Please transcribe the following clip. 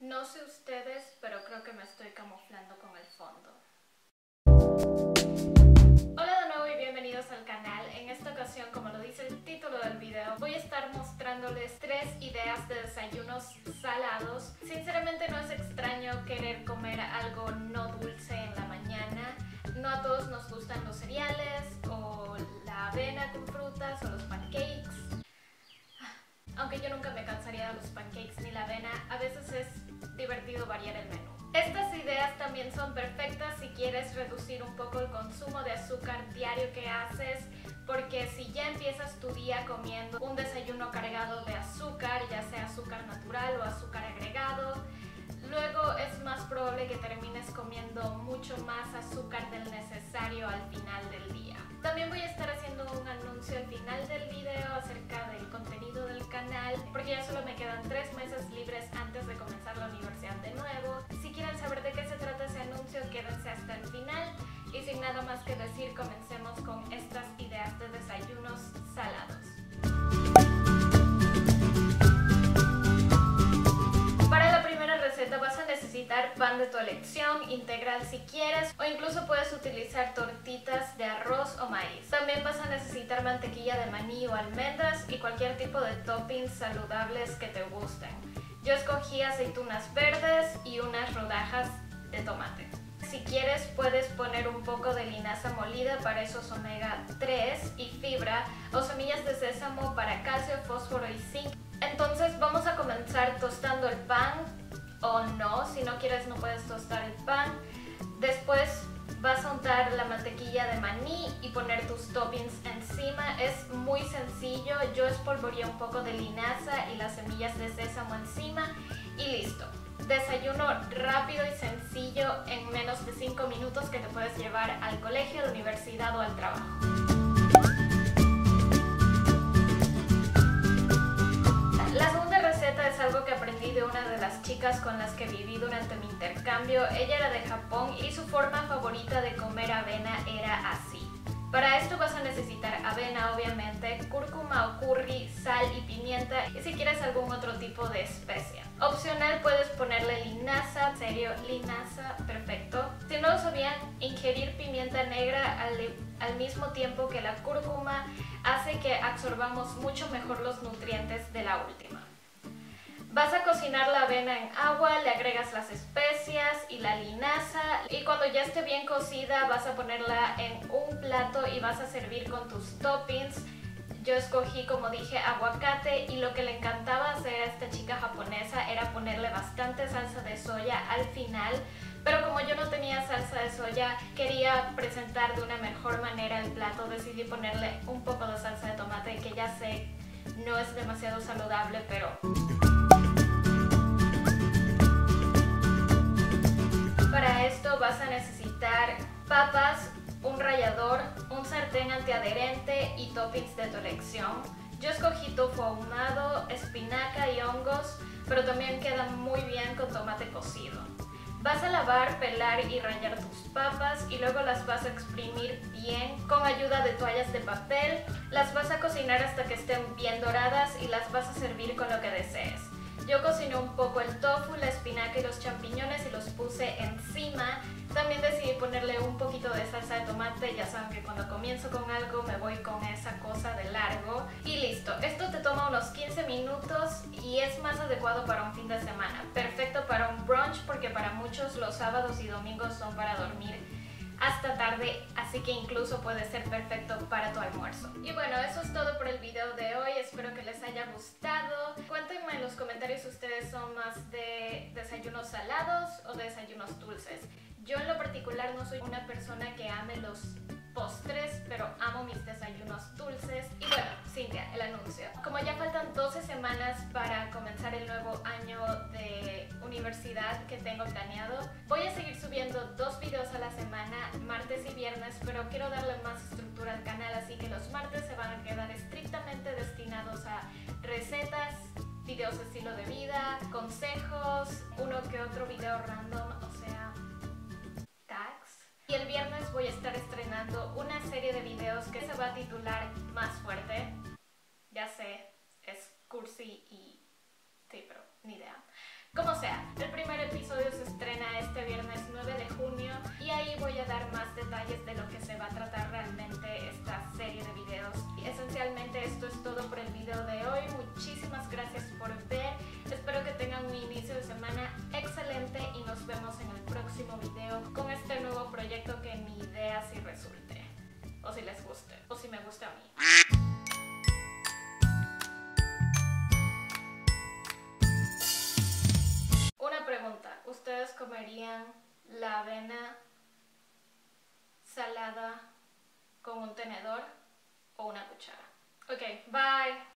No sé ustedes, pero creo que me estoy camuflando con el fondo. Hola de nuevo y bienvenidos al canal. En esta ocasión, como lo dice el título del video, voy a estar mostrándoles 3 ideas de desayunos salados. Sinceramente no es extraño querer comer algo no dulce en la mañana. No a todos nos gustan los cereales o la avena con frutas o los pancakes. Aunque yo nunca me cansaría de los pancakes ni la avena, a veces es divertido variar el menú. Estas ideas también son perfectas si quieres reducir un poco el consumo de azúcar diario que haces, porque si ya empiezas tu día comiendo un desayuno cargado de azúcar, ya sea azúcar natural o azúcar agregado, luego es más probable que termines comiendo mucho más azúcar del necesario al final del día. También voy a estar haciendo un anuncio al final del video acerca del contenido del canal, porque ya solo me quedan 3 meses libres antes de comenzar la universidad de nuevo. Si quieren saber de qué se trata ese anuncio, quédense hasta el final. Y sin nada más que decir, comencemos con estas ideas de desayunos salados. Vas a necesitar pan de tu elección, integral si quieres, o incluso puedes utilizar tortitas de arroz o maíz. También vas a necesitar mantequilla de maní o almendras y cualquier tipo de toppings saludables que te gusten. Yo escogí aceitunas verdes y unas rodajas de tomate. Si quieres puedes poner un poco de linaza molida para esos omega 3 y fibra, o semillas de sésamo para calcio, fósforo y zinc. Entonces vamos a comenzar tostando el pan. O no, si no quieres no puedes tostar el pan. Después vas a untar la mantequilla de maní y poner tus toppings encima. Es muy sencillo, yo espolvoreé un poco de linaza y las semillas de sésamo encima y listo. Desayuno rápido y sencillo en menos de 5 minutos que te puedes llevar al colegio, a la universidad o al trabajo. Es algo que aprendí de una de las chicas con las que viví durante mi intercambio. Ella era de Japón y su forma favorita de comer avena era así. Para esto vas a necesitar avena, obviamente, cúrcuma o curry, sal y pimienta, y si quieres algún otro tipo de especia. Opcional puedes ponerle linaza, en serio, linaza, perfecto. Si no lo sabían, ingerir pimienta negra al mismo tiempo que la cúrcuma hace que absorbamos mucho mejor los nutrientes de la última. Vas a cocinar la avena en agua, le agregas las especias y la linaza y cuando ya esté bien cocida vas a ponerla en un plato y vas a servir con tus toppings. Yo escogí, como dije, aguacate, y lo que le encantaba hacer a esta chica japonesa era ponerle bastante salsa de soya al final, pero como yo no tenía salsa de soya, quería presentar de una mejor manera el plato, decidí ponerle un poco de salsa de tomate, que ya sé no es demasiado saludable, pero para esto vas a necesitar papas, un rallador, un sartén antiadherente y toppings de tu elección. Yo escogí tofu ahumado, espinaca y hongos, pero también queda muy bien con tomate cocido. Vas a lavar, pelar y rallar tus papas y luego las vas a exprimir bien con ayuda de toallas de papel. Las vas a cocinar hasta que estén bien doradas y las vas a servir con lo que desees. Yo cociné un poco el tofu, la espinaca y los champiñones y los puse encima. También decidí ponerle un poquito de salsa de tomate. Ya saben que cuando comienzo con algo me voy con esa cosa de largo. Y listo, esto te toma unos 15 minutos y es más adecuado para un fin de semana. Perfecto para un brunch, porque para muchos los sábados y domingos son para dormir hasta tarde, así que incluso puede ser perfecto para tu almuerzo. Y bueno, eso es todo por el video de hoy, espero que les haya gustado. Cuéntenme en los comentarios si ustedes son más de desayunos salados o de desayunos dulces. Yo en lo particular no soy una persona que ame los postres, pero amo mis desayunos dulces. Y bueno, Cintia, el anuncio. Como ya faltan 12 semanas para comenzar el nuevo año de universidad que tengo planeado, voy a seguir subiendo 2 videos a la semana, martes y viernes, pero quiero darle más estructura al canal, así que los martes se van a quedar estrictamente destinados a recetas, videos de estilo de vida, consejos, uno que otro video random, o sea, tags. Y el viernes voy a estar estrenando una serie de videos que se va a titular Más Fuerte. Ya sé, es cursi y sí, pero ni idea. Como sea, el video de hoy. Muchísimas gracias por ver. Espero que tengan un inicio de semana excelente y nos vemos en el próximo video con este nuevo proyecto que ni idea si resulte, o si les guste, o si me gusta a mí. Una pregunta, ¿ustedes comerían la avena salada con un tenedor o una cuchara? Ok, bye.